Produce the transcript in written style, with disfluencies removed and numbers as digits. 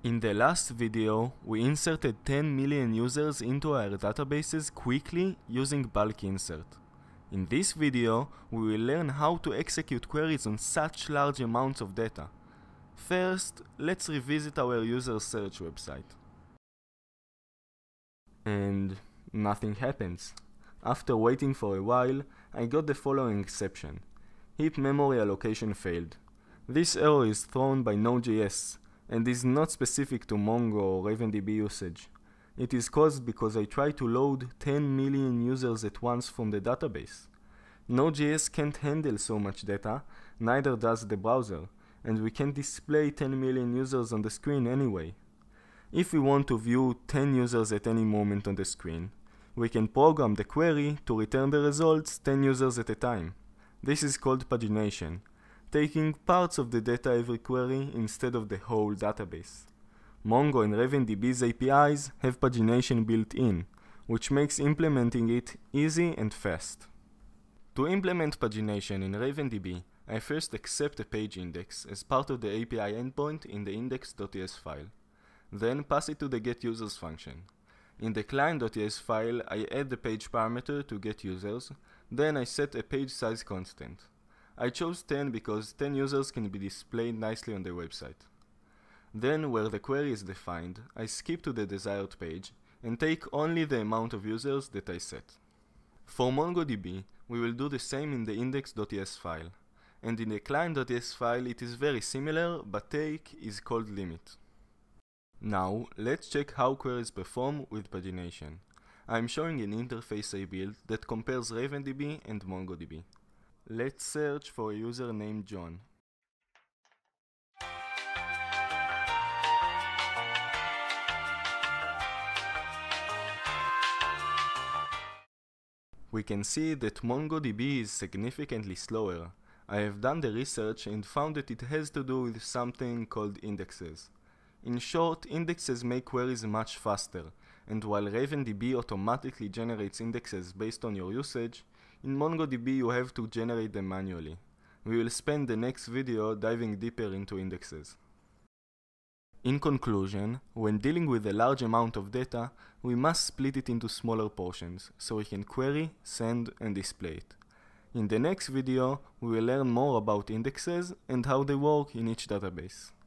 In the last video, we inserted 10 million users into our databases quickly using bulk insert. In this video, we will learn how to execute queries on such large amounts of data. First, let's revisit our user search website. And nothing happens. After waiting for a while, I got the following exception. Heap memory allocation failed. This error is thrown by Node.js and is not specific to Mongo or RavenDB usage. It is caused because I try to load 10 million users at once from the database. Node.js can't handle so much data, neither does the browser, and we can't display 10 million users on the screen anyway. If we want to view 10 users at any moment on the screen, we can program the query to return the results 10 users at a time. This is called pagination, taking parts of the data every query instead of the whole database. Mongo and RavenDB's APIs have pagination built in, which makes implementing it easy and fast. To implement pagination in RavenDB, I first accept a page index as part of the API endpoint in the index.ts file. Then pass it to the getUsers function. In the client.ts file, I add the page parameter to getUsers, then I set a page size constant. I chose 10 because 10 users can be displayed nicely on the website. Then, where the query is defined, I skip to the desired page and take only the amount of users that I set. For MongoDB, we will do the same in the index.ts file, and in the client.ts file it is very similar, but take is called limit. Now, let's check how queries perform with pagination. I am showing an interface I built that compares RavenDB and MongoDB. Let's search for a user named John. We can see that MongoDB is significantly slower. I have done the research and found that it has to do with something called indexes. In short, indexes make queries much faster, and while RavenDB automatically generates indexes based on your usage, in MongoDB you have to generate them manually. We will spend the next video diving deeper into indexes. In conclusion, when dealing with a large amount of data, we must split it into smaller portions, so we can query, send, and display it. In the next video, we will learn more about indexes and how they work in each database.